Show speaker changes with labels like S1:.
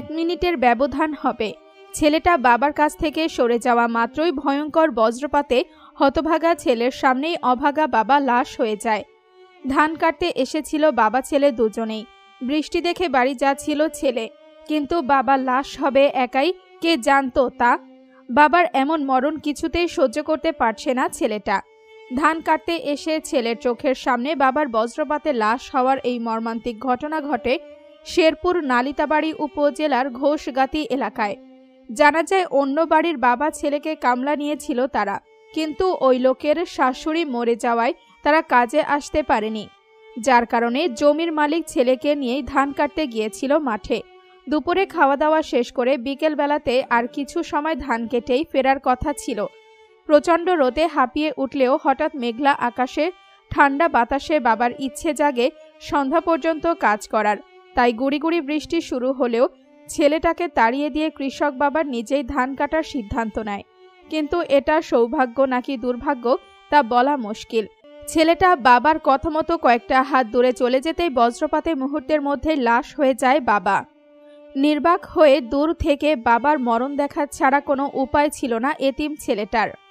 S1: 1 মিনিটের ব্যবধান হবে। ছেলেটা বাবার কাছ থেকে সরে যাওয়া মাত্রই ভয়ঙ্কর বজ্রপাতে হতভাগা ছেলের সামনেই অভাগা বাবা লাশ হয়ে যায়। ধান কাটতে এসেছিল বাবা ছেলে দুজনেই। বৃষ্টি দেখে বাড়ি যাচ্ছিল ছেলে, কিন্তু বাবা লাশ হবে একাই, কে জানতো তা? বাবার এমন মরণ কিছুতেই সহ্য করতে পারছে না ছেলেটা। ধান কাটতে এসে ছেলের চোখের সামনে বাবার বজ্রপাতে লাশ হওয়ার এই মর্মান্তিক ঘটনা ঘটে শেরপুর নালিতাবাড়ি উপজেলার ঘোষগাতি এলাকায়। জানা যায় অন্য বাড়ির বাবা ছেলেকে কামলা নিয়েছিল তারা, কিন্তু ওই লোকের শাশুড়ি মরে যাওয়ায় তারা কাজে আসতে পারেনি, যার কারণে জমির মালিক ছেলেকে নিয়েই ধান কাটতে গিয়েছিল মাঠে। দুপুরে খাওয়া দাওয়া শেষ করে বিকেল বেলাতে আর কিছু সময় ধান কেটেই ফেরার কথা ছিল। প্রচণ্ড রোদে হাঁপিয়ে উঠলেও হঠাৎ মেঘলা আকাশে ঠান্ডা বাতাসে বাবার ইচ্ছে জাগে সন্ধ্যা পর্যন্ত কাজ করার। তাই গুড়ি গুড়ি বৃষ্টি শুরু হলেও ছেলেটাকে তাড়িয়ে দিয়ে কৃষক বাবা নিজেই ধান কাটার সিদ্ধান্ত নেয়। কিন্তু এটা সৌভাগ্য নাকি দুর্ভাগ্য তা বলা মুশকিল। ছেলেটা বাবার কথা মতো কয়েকটা হাত দূরে চলে যেতেই বজ্রপাতে মুহূর্তের মধ্যে লাশ হয়ে যায় বাবা। নির্বাক হয়ে দূর থেকে বাবার মরণ দেখা ছাড়া কোনো উপায় ছিল না এতিম ছেলেটার।